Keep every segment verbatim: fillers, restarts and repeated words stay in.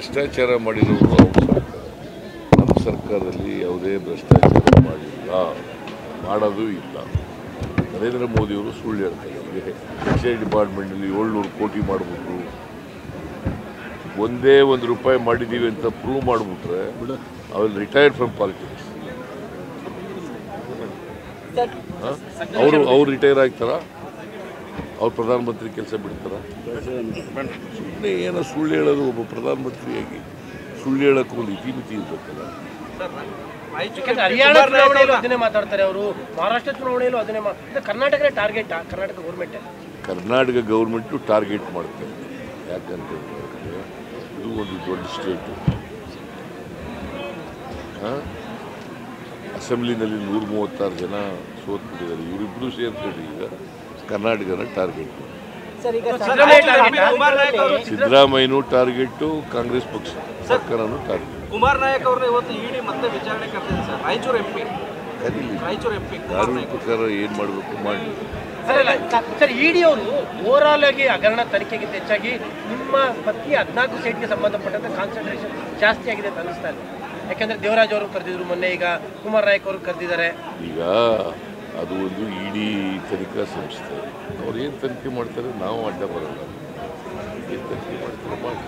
ಭ್ರಷ್ಟಾಚಾರ ಮಾಡಿರೋರು ಅವ್ರ ಸರ್ಕಾರ. ನಮ್ಮ ಸರ್ಕಾರದಲ್ಲಿ ಯಾವುದೇ ಭ್ರಷ್ಟಾಚಾರ ಮಾಡಿಲ್ಲ, ಮಾಡೋದು ಇಲ್ಲ. ನರೇಂದ್ರ ಮೋದಿಯವರು ಸುಳ್ಳು ಹೇಳ್ತಾರೆ. ಎಕ್ಸೈಸ್ ಡಿಪಾರ್ಟ್ಮೆಂಟಲ್ಲಿ ಏಳ್ನೂರು ಕೋಟಿ ಮಾಡಿಬಿಟ್ರು, ಒಂದೇ ಒಂದು ರೂಪಾಯಿ ಮಾಡಿದ್ದೀವಿ ಅಂತ ಪ್ರೂವ್ ಮಾಡಿಬಿಟ್ರೆ ಅವ್ರು ರಿಟೈರ್ಡ್ ಫ್ರಮ್ ಪಾಲಿಟಿಕ್ಸ್. ಅವರು ಅವ್ರು ರಿಟೈರ್ ಆಗ್ತಾರ? ಅವ್ರು ಪ್ರಧಾನಮಂತ್ರಿ ಕೆಲಸ ಬಿಡ್ತಾರ? ಸುಮ್ಮನೆ ಏನೋ ಸುಳ್ಳು ಹೇಳೋದು. ಒಬ್ಬ ಪ್ರಧಾನಮಂತ್ರಿಯಾಗಿ ಸುಳ್ಳು ಹೇಳೋಕ್ಕೂ ಒಂದು ಇತಿಮಿತಿ ಇರಬೇಕಲ್ಲ. ಹರಿಯಾಣ ಚುನಾವಣೆಯಲ್ಲೂ ಅದನ್ನೇ ಮಾತಾಡ್ತಾರೆ ಅವರು, ಮಹಾರಾಷ್ಟ್ರ ಚುನಾವಣೆಯಲ್ಲೂ ಅದನ್ನೇ. ಕರ್ನಾಟಕದ target Karnataka government Karnataka government target ಮಾಡ್ತಾರೆ. ಯಾಕಂತ ಇದು ಒಂದು ದೊಡ್ಡ ಸ್ಟೇಟು. ಅಸೆಂಬ್ಲಿನಲ್ಲಿ ನೂರ ಮೂವತ್ತಾರು ಜನ ಸೋತ್ಬಿಟ್ಟಿದ್ದಾರೆ. ಇವರಿಬ್ಬರು ಸೇರ್ಕೊಂಡು ಈಗ ಕರ್ನಾಟಕನ ಟಾರ್ಗೆಟ್. ಸಿದ್ದರಾಮಯ್ಯನೂ ಟಾರ್ಗೆಟ್ಟು, ಕಾಂಗ್ರೆಸ್ ಪಕ್ಷ ಸರ್ಕಾರನೂ ಟಾರ್ಗೆಟ್. ಕುಮಾರ್ ನಾಯಕ್ ಅವ್ರನ್ನ ಇವತ್ತು ಇಡಿ ಮತ್ತೆ ವಿಚಾರಣೆ ಕರೆದಿದೆ sir. Raichur M P Raichur M P ಕಾನೂನು ಪ್ರಕಾರ ಏನು ಮಾಡಬೇಕು ಮಾಡಿ. ಸರ್, ಇಡಿ ಅವರು ಓವರ್ ಆಲ್ ಆಗಿ ಹಗರಣ ತನಿಖೆಗಿಂತ ಹೆಚ್ಚಾಗಿ ನಿಮ್ಮ ಪತ್ನಿ ಹದಿನಾಲ್ಕು ಸೀಟ್ಗೆ ಸಂಬಂಧಪಟ್ಟಂತೆ ಕಾನ್ಸಂಟ್ರೇಷನ್ ಜಾಸ್ತಿ ಆಗಿದೆ ಅಂತ ಅನಿಸ್ತಾ ಇದೆ. ಯಾಕಂದ್ರೆ ದೇವರಾಜ್ ಅವರು ಕರೆದಿದ್ರು ಮೊನ್ನೆ, ಈಗ ಕುಮಾರ್ ನಾಯಕ್ ಅವರು ಕರೆದಿದ್ದಾರೆ. ಈಗ ಅದು ಒಂದು ಇಡಿ ತನಿಖಾ ಸಂಸ್ಥೆ. ಅವ್ರು ಏನು ತನಿಖೆ ಮಾಡ್ತಾರೆ ನಾವು ಅಡ್ಡ ಬರಲ್ಲ. ಏನು ತನಿಖೆ ಮಾಡ್ತಾರೆ ಮಾಡಿ.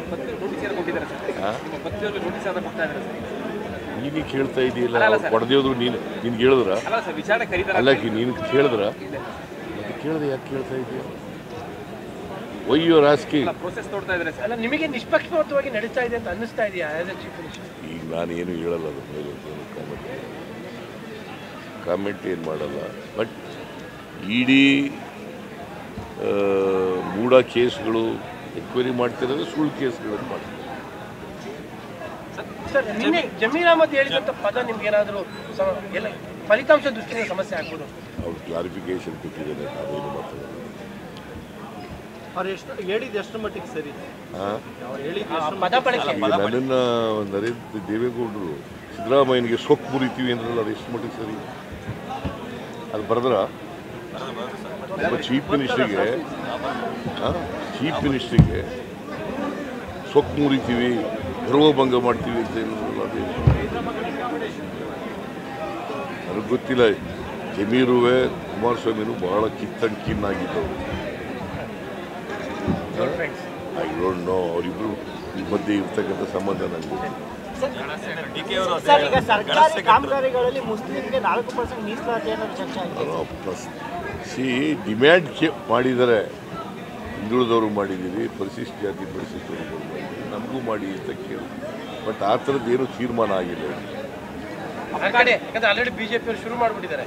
ನೀನು ಕೇಳ್ತಾ ಇದೆಯಲ್ಲ, ಹೊಡೆದೇವ್ರು ನೀನು ನಿನ್ಗೆ ಹೇಳಿದ್ರ? ಅಲ್ಲ, ನೀನು ಕೇಳಿದ್ರ? ಮತ್ತೆ ಕೇಳಿದ್ರೆ ಯಾಕೆ ಕೇಳ್ತಾ ಇದೆಯಾ? ಒಯ್ಯೋ ರಾಜಕೀಯ ಅಲ್ಲ, ನಿಮಗೆ ನಿಷ್ಪಕ್ಷಪಾತವಾಗಿ ನಡೀತಾ ಇದೆ ಅಂತ ಅನ್ನಿಸ್ತಾ ಇದೆಯಾ? ಈಗ ನಾನೇನು ಹೇಳಲ್ಲ, ಅದ್ರ ಮೇಲೆ ಕಾಮೆಂಟ್ ಕಾಮೆಂಟ್ ಏನು ಮಾಡಲ್ಲ. ಬಟ್ ಇಡೀ ಮೂಢ ಕೇಸ್ಗಳು ಎನ್ಕ್ವೈರಿ ಮಾಡ್ತಿರೋದು ಸುಳ್ಳು ಕೇಸ್ಗಳನ್ನು ಮಾಡ್ತಾರೆ. ಸರ್, ನಿನ್ನೆ ಜಮೀರ್ ಅಹಮದ್ ಹೇಳಿದಂಥ ಪದ ನಿಮ್ಗೆ ಏನಾದರೂ ಎಲ್ಲ ಫಲಿತಾಂಶ ದೃಷ್ಟಿಯಿಂದ ಸಮಸ್ಯೆ ಆಗ್ಬೋದು? ಅವ್ರು ಕ್ಲಾರಿಫಿಕೇಶನ್ ಕೊಟ್ಟಿದ್ದಾರೆ, ನಾವೇನು ಮಾತಾಡೋದು. ಅವ್ರು ಎಷ್ಟು ಹೇಳಿದ್ದು ಎಷ್ಟು ಮಟ್ಟಿಗೆ ಸರಿ? ಪದ ಬಳಕೆ ನನ್ನನ್ನು ನರೇಂದ್ರ ದೇವೇಗೌಡರು ಸಿದ್ದರಾಮಯ್ಯನಿಗೆ ಸೊಕ್ಕು ಮುರಿತೀವಿ ಅಂದ್ರಲ್ಲ, ಅದು ಎಷ್ಟು ಮಟ್ಟಿಗೆ ಸರಿ? ಅದು ಬರೆದ್ರ? ಚೀಫ್ ಮಿನಿಸ್ಟ್ರಿಗೆ ಚೀಫ್ ಮಿನಿಸ್ಟ್ರಿಗೆ ಸೊಕ್ಕು ಮುರಿತೀವಿ, ಗರ್ವಭಂಗ ಮಾಡ್ತೀವಿ ಅಂತ ಏನಲ್ಲ, ಅದೇ ನನಗೆ ಗೊತ್ತಿಲ್ಲ. ಜಮೀರುವೆ ಕುಮಾರಸ್ವಾಮಿನೂ ಬಹಳ ಕಿತ್ತಂಡ್ ಕಿನ್ನಾಗಿದ್ದವರು. ಐ ಡೋಂಟ್ ನೋ ಅವರಿಬ್ರು ಈ ಮಧ್ಯೆ ಇರ್ತಕ್ಕಂಥ ಸಂಬಂಧ ನನಗೆ ಗೊತ್ತಿಲ್ಲ. ಸಿ ಡಿಮ್ಯಾಂಡ್ ಮಾಡಿದರೆ ಹಿಂದುಳಿದವರು ಮಾಡಿದ್ದೀರಿ, ಪರಿಶಿಷ್ಟ ಜಾತಿ ಪರಿಶಿಷ್ಟವರು ಮಾಡಿದ್ದೀರಿ, ನಮಗೂ ಮಾಡಿ ಅಂತ ಕೇಳಿ. ಬಟ್ ಆ ಥರದ್ದು ಏನೂ ತೀರ್ಮಾನ ಆಗಿಲ್ಲ. ಆಲ್ರೆಡಿ ಬಿಜೆಪಿ ಶುರು ಮಾಡಿಬಿಟ್ಟಿದ್ದಾರೆ.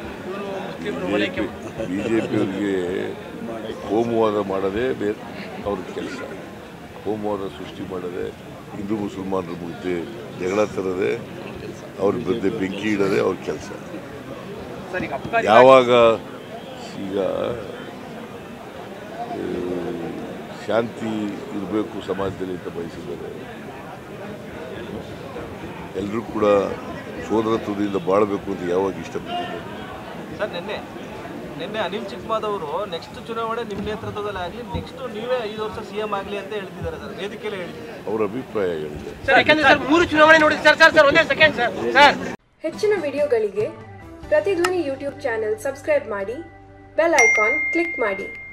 ಬಿಜೆಪಿಯವರಿಗೆ ಕೋಮುವಾದ ಮಾಡೋದೇ ಬೇರೆ ಅವ್ರ ಕೆಲಸ. ಕೋಮುವಾದ ಸೃಷ್ಟಿ ಮಾಡೋದೇ, ಹಿಂದೂ ಮುಸಲ್ಮಾನರ ಮುಗ್ದೆ ಜಗಳ ತರದೆ, ಅವ್ರ ಬಂದೆ ಬೆಂಕಿ ಇಡೋದೇ ಅವ್ರ ಕೆಲಸ. ಯಾವಾಗ ಈಗ ಶಾಂತಿ ಇರಬೇಕು ಸಮಾಜದಲ್ಲಿ ಅಂತ ಬಯಸಿದ್ದಾರೆ, ಎಲ್ಲರೂ ಕೂಡ ಸೋದರತ್ವದಿಂದ ಬಾಳಬೇಕು ಅಂತ ಯಾವಾಗ ಇಷ್ಟಪಟ್ಟಿದ್ದಾರೆ. ಸರ್, ನಿನ್ನೆ ನಿನ್ನೆ ಅನಿಲ್ ಚಿಕ್ಕಮಾದವರು ನೆಕ್ಸ್ಟ್ ಚುನಾವಣೆ ನಿಮ್ಮ ನೇತೃತ್ವದಲ್ಲಿ ಆಗಲಿ, ನೆಕ್ಸ್ಟ್ ನೀವೇ ಐದು ವರ್ಷ ಸಿ ಎಂ ಆಗಲಿ ಅಂತ ಹೇಳ್ತಿದ್ದಾರೆ ಸರ್, ವೇದಿಕೆಯಲ್ಲೇ ಹೇಳಿದ್ದಾರೆ. ಅವರ ಅಭಿಪ್ರಾಯ ಹೇಳಿದೆ. ಹೆಚ್ಚಿನ ವಿಡಿಯೋಗಳಿಗೆ ಪ್ರತಿಧ್ವನಿ ಯೂಟ್ಯೂಬ್ ಚಾನೆಲ್ ಸಬ್ಸ್ಕ್ರೈಬ್ ಮಾಡಿ, ಬೆಲ್ ಐಕಾನ್ ಕ್ಲಿಕ್ ಮಾಡಿ.